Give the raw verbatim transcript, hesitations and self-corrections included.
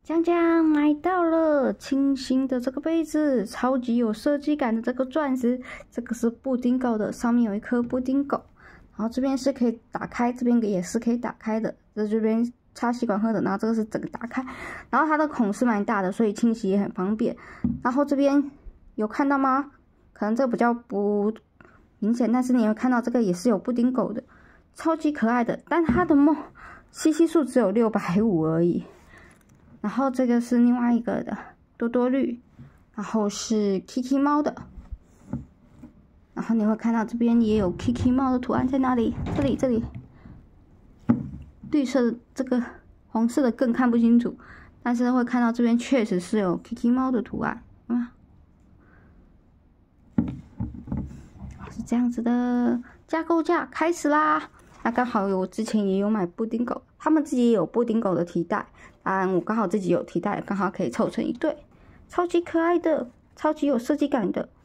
江江买到了清新的这个杯子，超级有设计感的这个钻石，这个是布丁狗的，上面有一颗布丁狗，然后这边是可以打开，这边也是可以打开的，在这边插吸管喝的，然后这个是整个打开，然后它的孔是蛮大的，所以清洗也很方便。然后这边有看到吗？可能这个比较不明显，但是你有看到这个也是有布丁狗的，超级可爱的，但它的梦 C C 数只有六百五而已。然后这个是另外一个的多多绿，然后是 Kiki 猫的，然后你会看到这边也有 Kiki 猫的图案在哪里？这里这里，绿色的这个红色的更看不清楚，但是会看到这边确实是有 Kiki 猫的图案，啊，是这样子的。加购价开始啦！那刚好我之前也有买布丁狗，他们自己也有布丁狗的提袋。啊，我刚好自己有提袋，刚好可以凑成一对，超级可爱的，超级有设计感的。